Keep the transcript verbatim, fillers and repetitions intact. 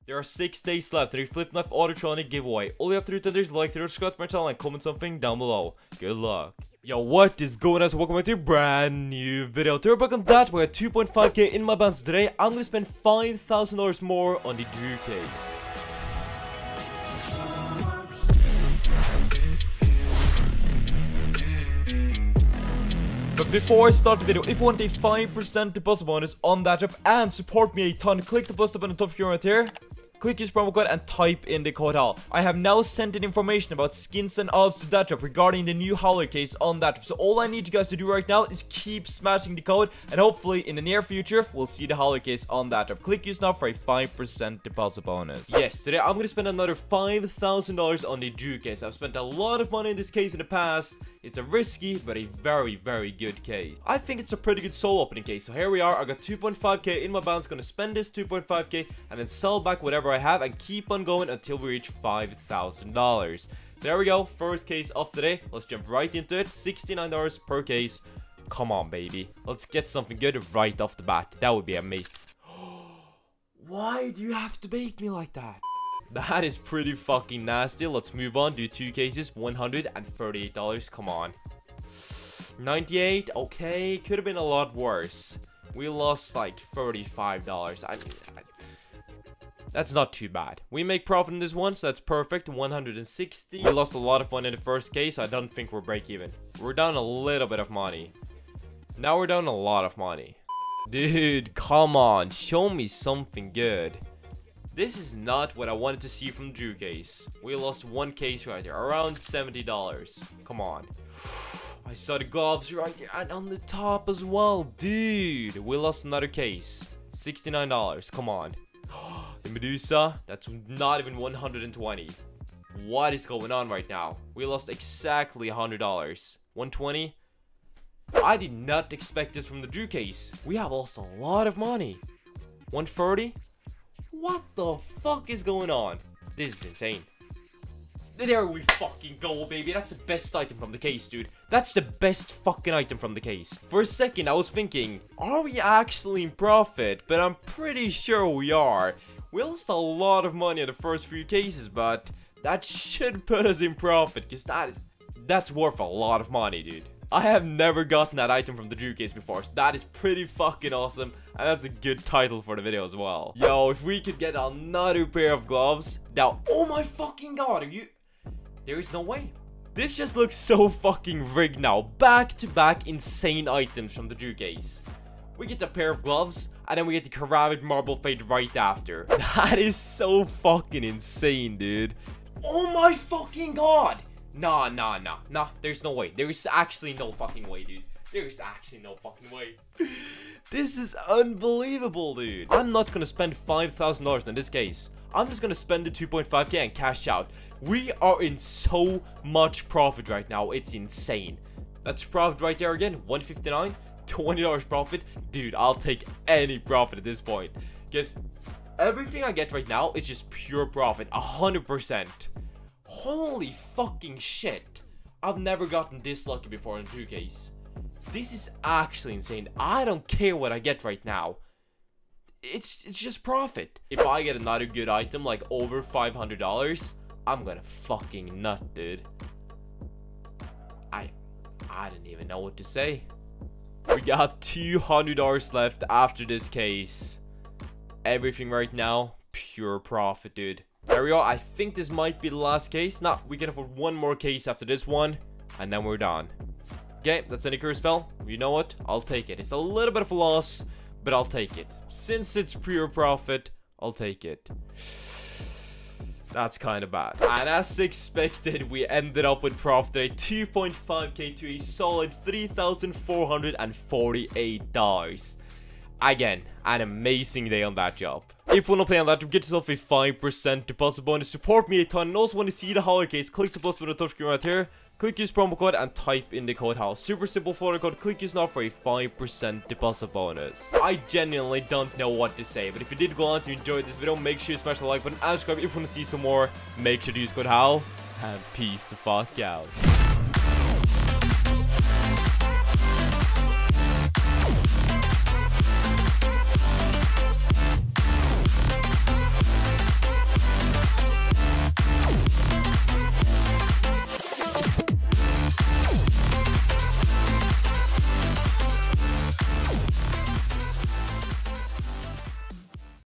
There are six days left to the Flip Knife Autotronic giveaway. All you have to do today is like the subscribe to my channel and comment something down below. Good luck. Yo, what is going on? So welcome back to a brand new video. To back on that, we're at two point five K in my balance today. I'm gonna spend five thousand dollars more on the Drew case. But before I start the video, if you want a five percent deposit bonus on that job and support me a ton, click the plus button on the top screen right here. Click use promo code and type in the code HAL. I have now sent in information about skins and odds to that job regarding the new howler case on that job. So all I need you guys to do right now is keep smashing the code, and hopefully in the near future we'll see the howler case on that job. Click use now for a five percent deposit bonus. Yes, today I'm gonna spend another five thousand dollars on the Drew case. I've spent a lot of money in this case in the past. It's a risky but a very very good case. I think it's a pretty good soul opening case. So here we are. I got two point five K in my balance. Gonna spend this two point five K and then sell back whatever I have and keep on going until we reach five thousand dollars. So there we go. First case of the day. Let's jump right into it. sixty-nine dollars per case. Come on, baby. Let's get something good right off the bat. That would be amazing. Why do you have to bait me like that? That is pretty fucking nasty. Let's move on. Do two cases. one hundred thirty-eight dollars. Come on. ninety-eight. Okay. Could have been a lot worse. We lost like thirty-five dollars. I mean, I, that's not too bad. We make profit in this one, so that's perfect. one hundred sixty. We lost a lot of money in the first case, so I don't think we're break even. We're down a little bit of money. Now we're down a lot of money. Dude, come on. Show me something good. This is not what I wanted to see from the Drew case. We lost one case right there, around seventy dollars. Come on. I saw the gloves right there and on the top as well. Dude, we lost another case. sixty-nine dollars. Come on. The Medusa, that's not even one hundred twenty. What is going on right now? We lost exactly one hundred dollars. one twenty. I did not expect this from the Drew case. We have lost a lot of money. one thirty. What the fuck is going on? This is insane. There we fucking go, baby. That's the best item from the case, dude. That's the best fucking item from the case. For a second, I was thinking, are we actually in profit? But I'm pretty sure we are. We lost a lot of money in the first few cases, but that should put us in profit, because that is, that's worth a lot of money, dude. I have never gotten that item from the Drew case before, so that is pretty fucking awesome, and that's a good title for the video as well. Yo, if we could get another pair of gloves, now, oh my fucking god, are you... There is no way. This just looks so fucking rigged now. Back-to-back insane items from the Drew case. We get a pair of gloves, and then we get the Karavid Marble Fade right after. That is so fucking insane, dude. Oh my fucking god! Nah, nah, nah, nah. There's no way. There is actually no fucking way, dude. There is actually no fucking way. This is unbelievable, dude. I'm not gonna spend five thousand dollars in this case. I'm just gonna spend the two point five K and cash out. We are in so much profit right now. It's insane. That's profit right there again. one fifty-nine. twenty dollars profit. Dude, I'll take any profit at this point. Because everything I get right now is just pure profit. one hundred percent. Holy fucking shit. I've never gotten this lucky before in Drew case. This is actually insane. I don't care what I get right now. It's it's just profit. If I get another good item like over five hundred dollars, I'm gonna fucking nut, dude. I I didn't even know what to say. We got two hundred dollars left after this case. Everything right now, pure profit, dude. There we go. I think this might be the last case. Nah, we can afford one more case after this one, and then we're done. Okay, that's any curse fell. You know what? I'll take it. It's a little bit of a loss, but I'll take it. Since it's pure profit, I'll take it. That's kind of bad. And as expected, we ended up with profit at two point five K to a solid three thousand four hundred forty-eight dollars. Again, an amazing day on that job. If you want to play on that job, get yourself a five percent deposit bonus. Support me a ton. And also want to see the howler case, click the plus button on the top screen right here. Click use promo code and type in the code HAL. Super simple photo code. Click use now for a five percent deposit bonus. I genuinely don't know what to say, but if you did go on to enjoy this video, make sure you smash the like button and subscribe if you want to see some more. Make sure to use code HAL, and peace the fuck out.